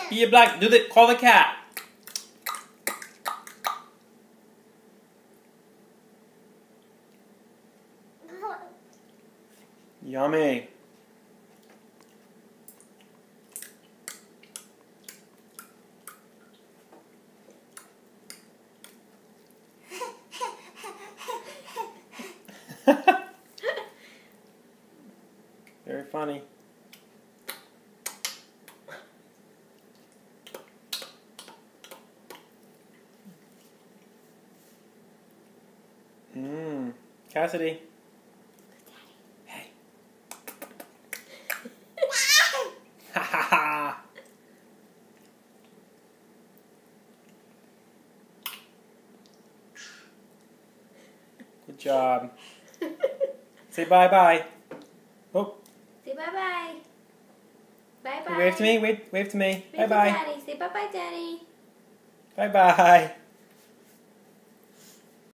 Be a black. Call the cat. Yummy. Very funny. Cassidy. Hey. Ha ha ha. Good job. Say bye-bye. Oh. Say bye-bye. Bye-bye. Wave to me. Wave to me. Wave to Bye-bye. Daddy. Say bye-bye, Daddy. Bye-bye.